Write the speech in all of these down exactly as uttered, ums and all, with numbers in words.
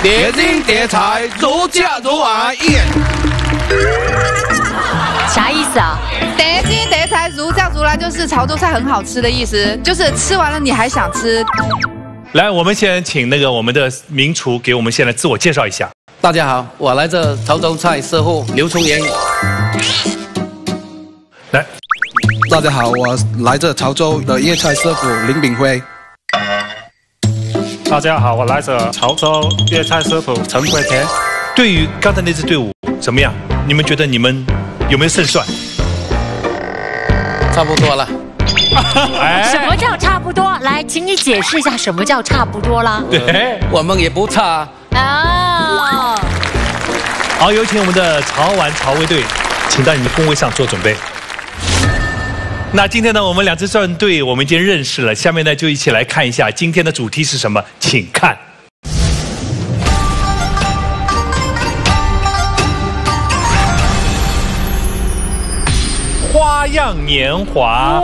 叠金叠菜，如家如安宴。 啥意思啊？ 叠金叠菜，如叫如来，就是潮州菜很好吃的意思，就是吃完了你还想吃。 来，我们先请那个我们的名厨给我们先来自我介绍一下。 大家好，我来自潮州菜师傅刘崇言。 来， 大家好，我来自潮州的粤菜师傅林炳辉。 大家好，我来自潮州粤菜师傅陈桂田。 对于刚才那支队伍怎么样？你们觉得你们有没有胜算？ 差不多了。 什么叫差不多？来，请你解释一下什么叫差不多啦。 对， 我们也不差啊。 好，有请我们的潮玩潮味队，请到你们工位上做准备。那今天呢，我们两支战队我们已经认识了，下面呢就一起来看一下今天的主题是什么，请看。花样年华。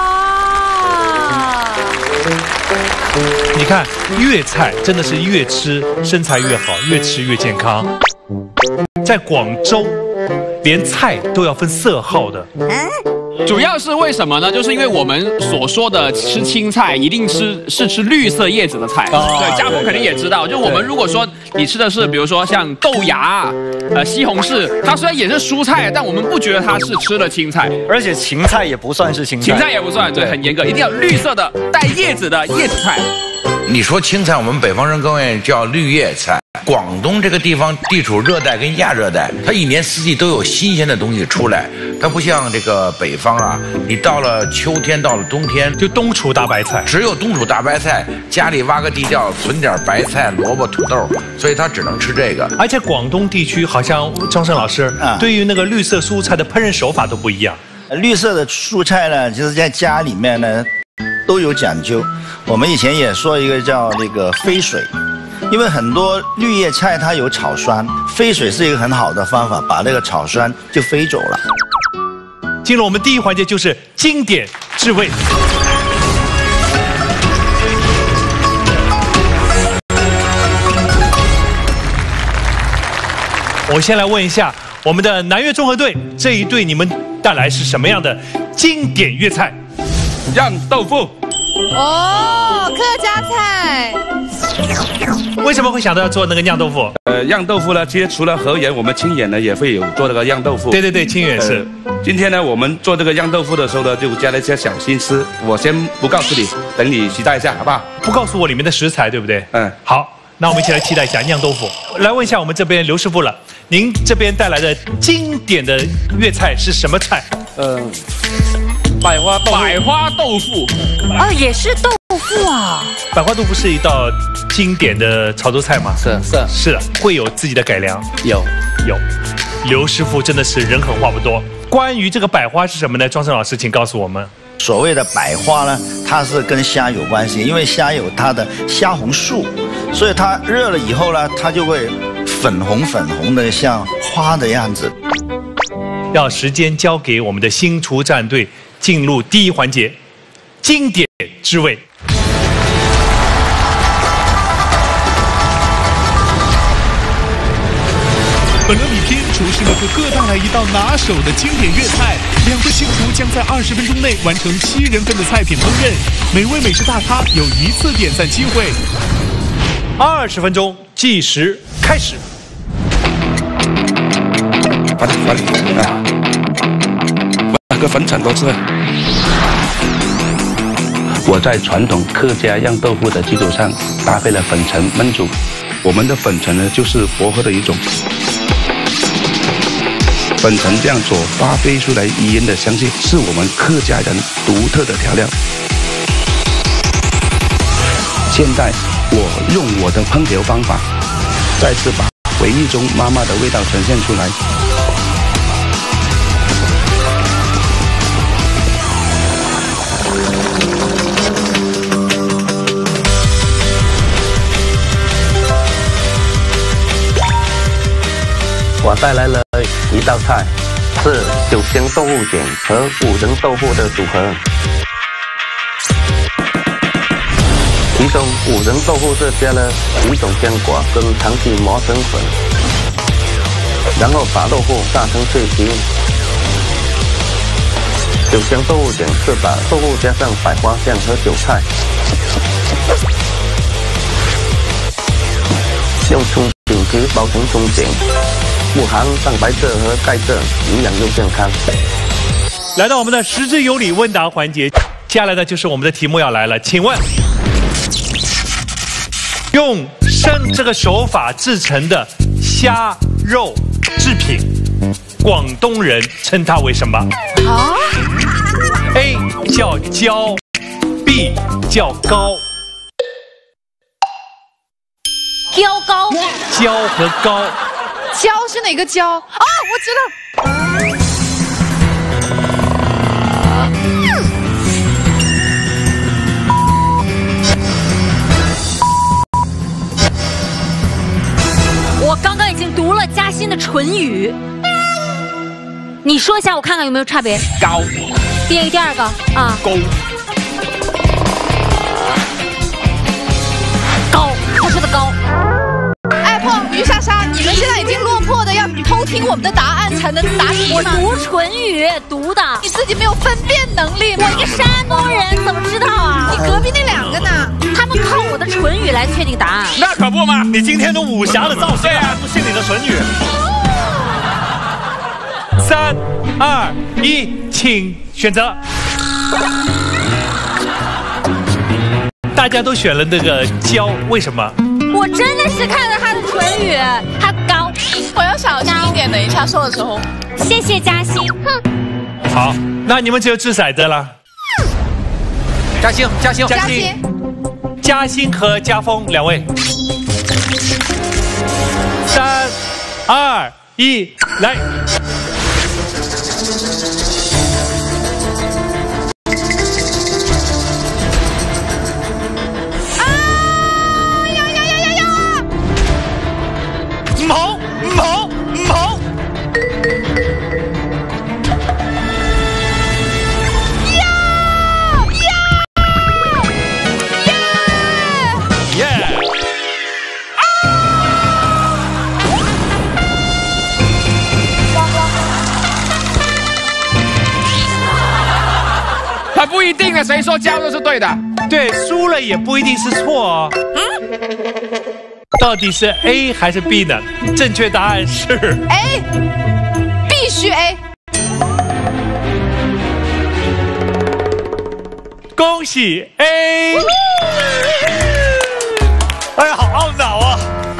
哇！你看粤菜真的是越吃身材越好，越吃越健康。在广州，连菜都要分色号的。 主要是为什么呢？就是因为我们所说的吃青菜，一定吃是吃绿色叶子的菜。哦、对，家父肯定也知道。就我们如果说你吃的是，比如说像豆芽、呃西红柿，它虽然也是蔬菜，但我们不觉得它是吃了青菜。 而且芹菜也不算是青菜， 芹菜也不算，对，很严格，一定要绿色的带叶子的叶子菜。 你说青菜，我们北方人更愿意叫绿叶菜。广东这个地方地处热带跟亚热带，它一年四季都有新鲜的东西出来，它不像这个北方啊，你到了秋天，到了冬天就冬储大白菜， 只有冬储大白菜，家里挖个地窖存点白菜、萝卜、土豆，所以它只能吃这个。 而且广东地区好像张生老师、嗯、对于那个绿色蔬菜的烹饪手法都不一样。 绿色的蔬菜呢，就是在家里面呢都有讲究。我们以前也说一个叫那个飞水。因为很多绿叶菜它有草酸，飞水是一个很好的方法，把那个草酸就飞走了。 进入我们第一环节，就是经典制味。我先来问一下我们的南粤综合队，这一队你们带来是什么样的经典粤菜？ 酿豆腐。 哦，客家菜。 为什么会想到要做那个酿豆腐？ 呃，酿豆腐呢，其实除了河源，我们清远呢也会有做这个酿豆腐。 对对对，清远是、 呃。今天呢，我们做这个酿豆腐的时候呢，就加了一些小心思，我先不告诉你，等你期待一下，好不好？ 不告诉我里面的食材，对不对？ 嗯， 好，那我们一起来期待一下酿豆腐。来问一下我们这边刘师傅了，您这边带来的经典的粤菜是什么菜？ 呃，百花豆腐。 百花豆腐。 哦，也是豆腐啊。 百花豆腐是一道经典的潮州菜吗？ 是是是，会有自己的改良。 有有，刘师傅真的是人狠话不多。关于这个百花是什么呢？庄生老师，请告诉我们。 所谓的百花呢，它是跟虾有关系，因为虾有它的虾红素，所以它热了以后呢，它就会粉红粉红的，像花的样子。 让时间交给我们的新厨战队，进入第一环节，经典之味。 本轮比拼，厨师们会各带来一道拿手的经典粤菜，两位新厨将在二十分钟内完成七人份的菜品烹饪，每位美食大咖有一次点赞机会。 二十分钟计时开始。 快点快点啊！那个粉铲多吃。我在传统客家酿豆腐的基础上搭配了粉尘焖煮，我们的粉尘呢就是薄荷的一种。粉尘这样所发挥出来宜人的香气，是我们客家人独特的调料。现在我用我的烹调方法，再次把回忆中妈妈的味道呈现出来。 我带来了一道菜，是九香豆腐卷和五仁豆腐的组合。 其中五仁豆腐是加了几种坚果跟糖剂磨成粉，然后把豆腐炸成脆皮。九香豆腐卷是把豆腐加上百花酱和韭菜，用葱饼皮包成葱饼，富含蛋白质和钙质，营养又健康。 来到我们的食之有理问答环节，接下来呢就是我们的题目要来了，请问用生这个手法制成的虾肉制品，广东人称它为什么？啊 ？A 叫椒 ，B 叫糕。 椒糕。 椒和糕。 椒是哪个椒啊？我知道。 我刚刚已经读了嘉欣的唇语，你说一下，我看看有没有差别。 高。 第第二个啊。 勾。 高，他说的高。 爱碰于莎莎，你们现在已经落魄的要偷听我们的答案才能答题吗？ 我读唇语读的， 你自己没有分辨能力吗？ 我一个山东人怎么知道啊？ 你隔壁那两个呢？ 他们靠我的唇语来确定答案。 那可不嘛！ 你今天都武侠的造型，对啊，不信你的唇语。三、二、一，请选择。大家都选了那个椒，为什么？ 我真的是看了他的唇语，他高。 我要小心一点，等一下说的时候。 谢谢嘉欣。哼。 好，那你们只有掷骰子了。 嘉欣，嘉欣， 嘉欣， 嘉欣和嘉峰两位。三、二、一，来。毛毛毛！ 呀呀耶！耶！ 他不一定啊，谁说椒都是对的？ 对，输了也不一定是错哦。嗯。到底是 A 还是 B 呢？正确答案是 A， 必须 A。 恭喜 A！ 哎呀，好懊恼啊！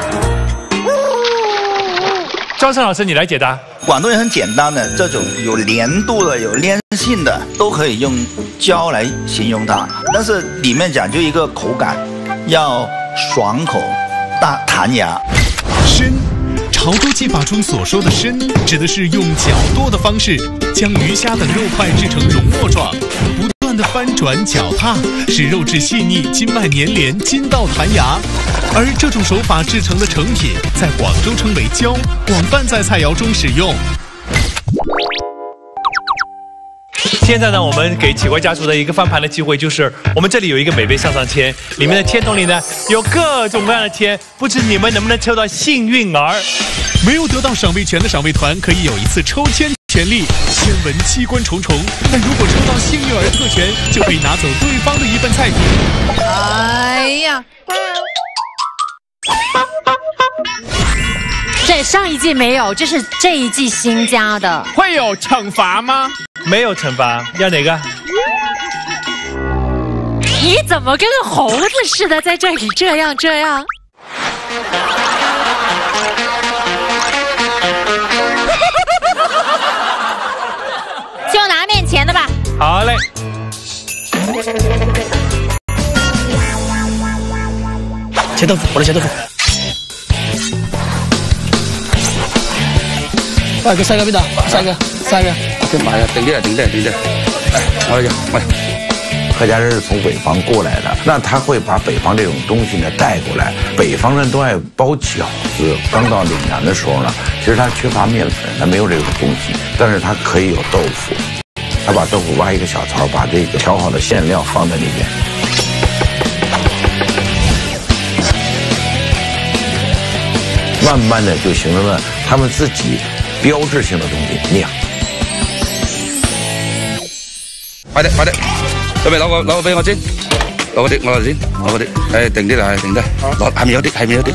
庄胜老师，你来解答。 广东人很简单的，这种有粘度的、有粘性的，都可以用椒来形容它。但是里面讲究一个口感，要爽口。大弹牙， 生，潮州技法中所说的生，指的是用搅剁的方式将鱼虾等肉块制成容末状，不断的翻转搅踏，使肉质细腻、筋脉粘连、筋道弹牙。而这种手法制成的成品，在广州称为椒，广泛在菜肴中使用。 现在呢，我们给奇怪家族的一个翻盘的机会，就是我们这里有一个美味向上签，里面的签筒里呢有各种各样的签，不知你们能不能抽到幸运儿？ 没有得到赏味权的赏味团可以有一次抽签权利，签文机关重重，但如果抽到幸运儿特权，就可以拿走对方的一份菜品。 哎呀！ 这上一季没有，这是这一季新加的。 会有惩罚吗？ 没有惩罚，要哪个？ 你怎么跟个猴子似的在这里这样这样？就拿面前的吧。 好嘞。 切豆腐，我的切豆腐。下一个，下一个，别打，下一个，下一个。 先把呀，顶点，顶点，顶点。哎，我来讲，喂。 客家人是从北方过来的，那他会把北方这种东西呢带过来。北方人都爱包饺子，刚到岭南的时候呢，其实他缺乏面粉，他没有这种东西，但是他可以有豆腐。他把豆腐挖一个小槽，把这个调好的馅料放在里面。 慢慢的就形成了他们自己标志性的东西酿。 快啲快啲，準備攞個攞個俾我先，攞嗰啲攞嚟先，攞嗰啲，誒定啲啦，係定低，攞下面有啲，下面有啲。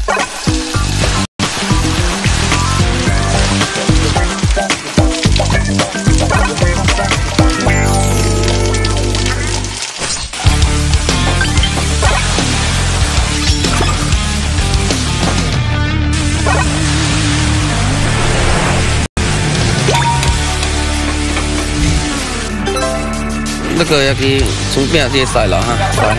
那個要去從邊啲曬啦哈，曬下。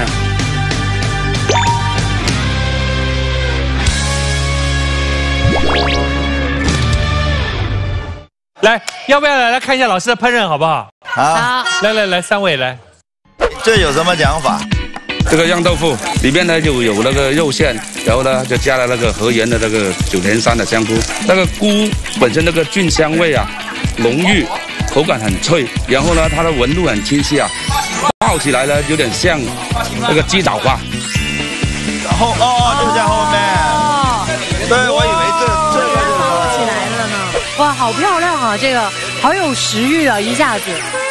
来，要不要来来看一下老师的烹饪好不好？ 好， 来来来，三位来。 这有什么讲法？ 这个酿豆腐里面呢就有那个肉馅，然后呢就加了那个河源的那个九田山的香菇，那个菇本身那个菌香味啊浓郁。口感很脆，然后呢，它的纹路很清晰啊，爆起来呢有点像那个鸡爪花。 后哦，就在后面。哦，对，我以为这这个爆起来了呢。哇，好漂亮啊！这个好有食欲啊，一下子。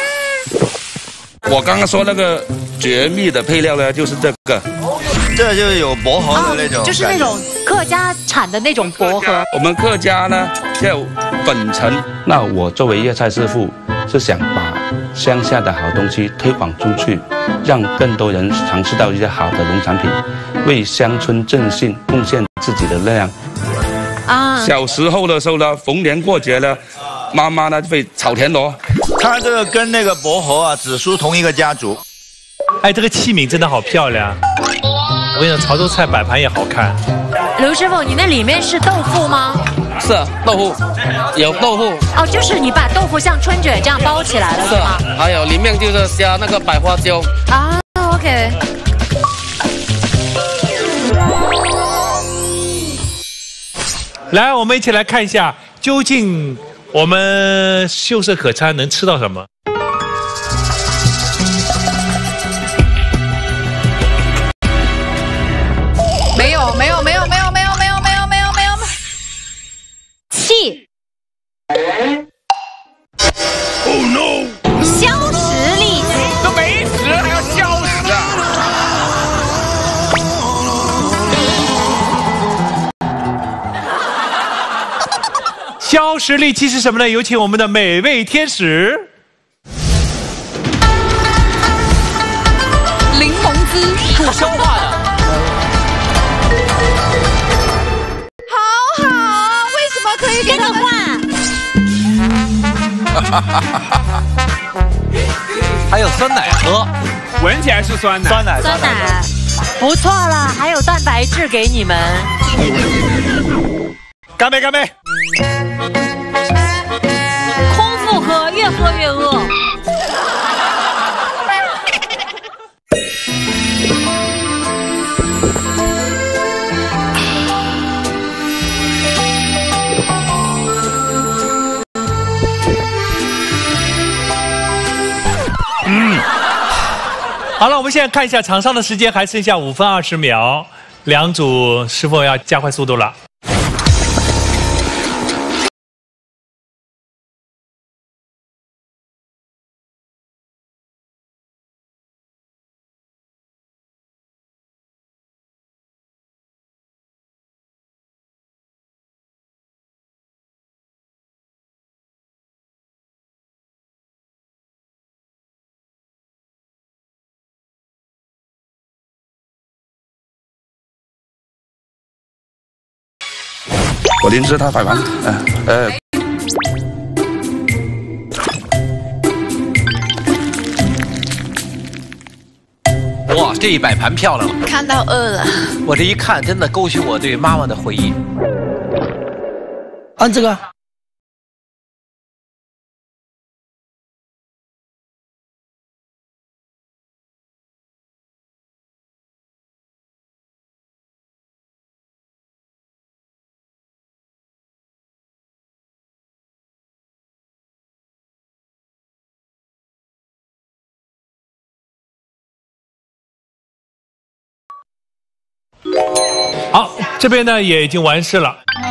我刚刚说那个绝密的配料呢，就是这个。 这就有薄荷的那种、 哦，就是那种客家产的那种薄荷。 我们客家呢叫粉尘。 那我作为粤菜师傅，是想把乡下的好东西推广出去，让更多人尝试到一些好的农产品，为乡村振兴贡献自己的力量。 啊，小时候的时候呢，逢年过节呢，妈妈呢会炒田螺。 它这个跟那个薄荷啊，只属同一个家族。 哎，这个器皿真的好漂亮。我跟你讲，潮州菜摆盘也好看。 刘师傅，你那里面是豆腐吗？ 是啊，豆腐，有豆腐。 哦，就是你把豆腐像春卷这样包起来了，是吗？ 还有里面就是加那个百花椒。 啊 ，OK。 来，我们一起来看一下，究竟我们秀色可餐能吃到什么？ 没有，没有，没有，没有，没有，没有，没有，没有，没有。 气。 Oh no！ 消食力， 都没食还要消食啊！ 消食利器是什么呢？有请我们的美味天使。 柠檬汁， 助消化的。 好好，为什么可以给他们换？ 还有酸奶喝， 闻起来是酸奶。 酸奶， 酸奶，不错了，还有蛋白质给你们。 干杯，干杯！ 空腹喝，越喝越饿。 嗯，好了，我们现在看一下场上的时间，还剩下五分二十秒，两组是否要加快速度了？ 我临时他摆盘，呃呃。 哇，这一摆盘漂亮了， 看到饿了。 我这一看，真的勾起我对妈妈的回忆。 按这个。 好， 这边呢也已经完事了。